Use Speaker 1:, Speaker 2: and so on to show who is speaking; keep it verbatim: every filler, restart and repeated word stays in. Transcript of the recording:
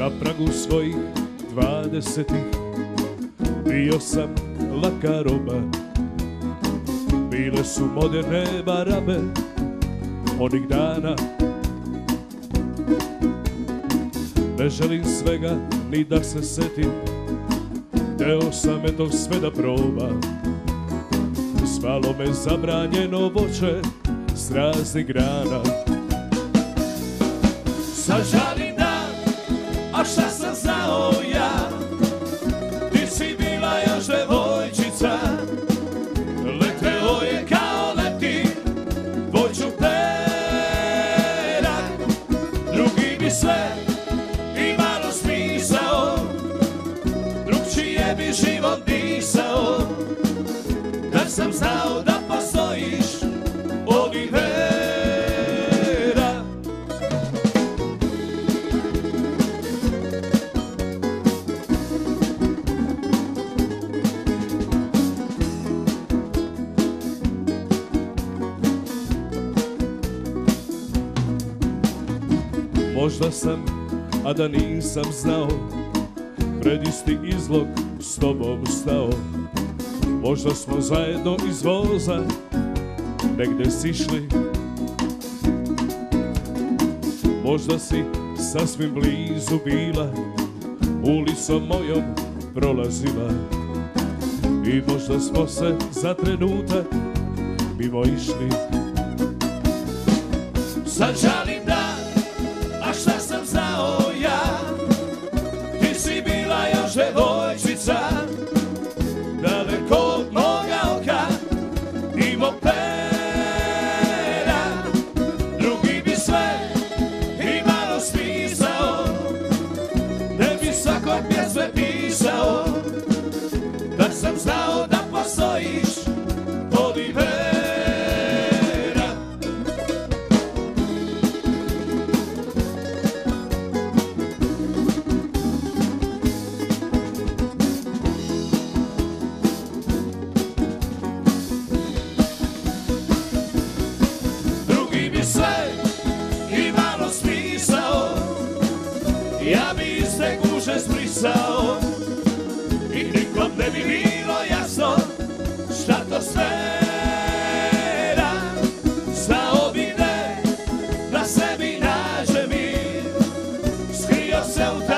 Speaker 1: Na pragu svojih dvadesetih bio sam laka roba. Bile su moderne barabe onih dana. Ne želim svega ni da se setim, teo sam eto sve da probam. Zvalo me zabranjeno voće s raznih grana.
Speaker 2: Sad žalim dan, a šta sam znao ja, ti si bila još devojčica. Leteo je kao leti tvoj čuperak, drugi bi sve imalo smisao, drugčije bi život disao, da sam znao da postojiš, Olivera.
Speaker 1: Možda sam, a da nisam znao, pred isti izlog s tobom stao. Možda smo zajedno iz voza negde sišli. Možda si sasvim blizu bila, ulicom mojom prolazila. I možda smo se za trenutak mimo išli.
Speaker 2: Sad žalim dan, a šta sam znao ja, ti si bila još devojčica. Daleko od moga oka i mog pera, drugi bi sve imalo smisao, ne bi svakog pjesme pisao, da sam znao da postojiš, Olivera. Sve imalo smisao, ja bi iz te guže zbrisao i nikom ne bi bilo jasno šta to smera. Znao bi ne da sebi nađe mir, skrio se u